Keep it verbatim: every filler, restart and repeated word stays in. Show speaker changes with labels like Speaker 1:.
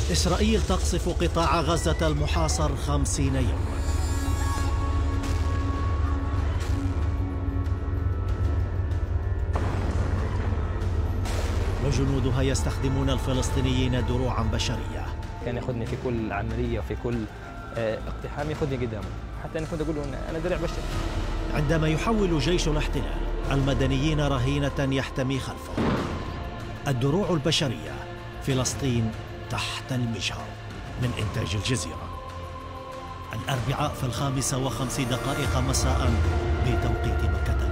Speaker 1: إسرائيل تقصف قطاع غزة المحاصر خمسين يوما. وجنودها يستخدمون الفلسطينيين دروعا بشرية.
Speaker 2: كان ياخذني في كل عملية وفي كل اقتحام ياخذني قدامه، حتى أنا كنت أقول له أنا درع بشري.
Speaker 1: عندما يحول جيش الاحتلال المدنيين رهينة يحتمي خلفه. الدروع البشرية، فلسطين تحت المجهر، من إنتاج الجزيرة. الأربعاء في الخامسة وخمس دقائق مساء بتوقيت مكة.